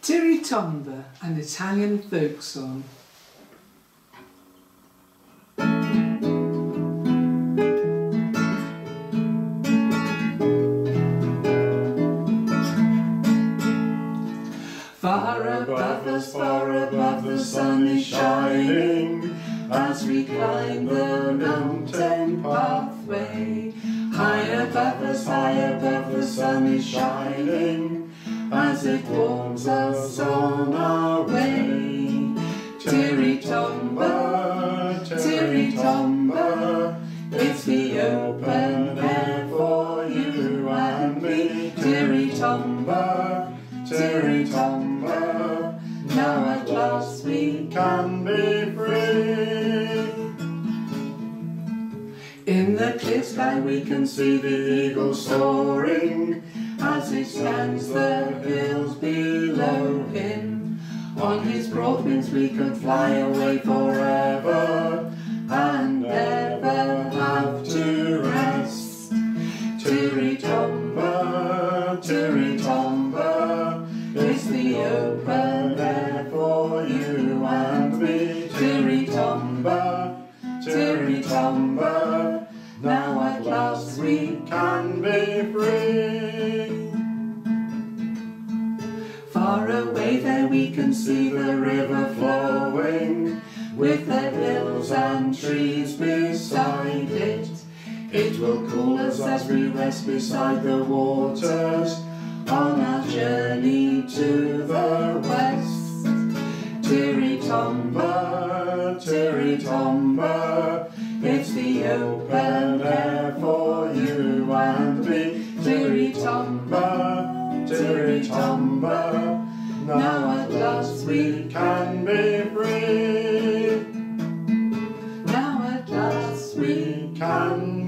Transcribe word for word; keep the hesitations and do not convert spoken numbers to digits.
Tiritomba, an Italian folk song. Far above us, far above, the sun is shining as we climb the mountain pathway. High above us, high above, the sun is shining as it warms us on our way. Tiritomba, Tiritomba, it's the open air for you and me. Tiritomba, Tiritomba, now at last we can be free. In the clear sky we can see the eagle soaring as he scans the hills below him. On his broad wings we can fly away forever and never have to rest. Tiritomba, Tiritomba, it's the open air for you and me. Tiritomba, Tiritomba, now at last we can be free. Far away there we can see the river flowing, with the hills and trees beside it. It will cool us as we rest beside the waters on our journey to the west. Tiritomba, Tiritomba, it's the open air for you and me. Tiritomba, Tiritomba, now at last we can be free. Now at last we can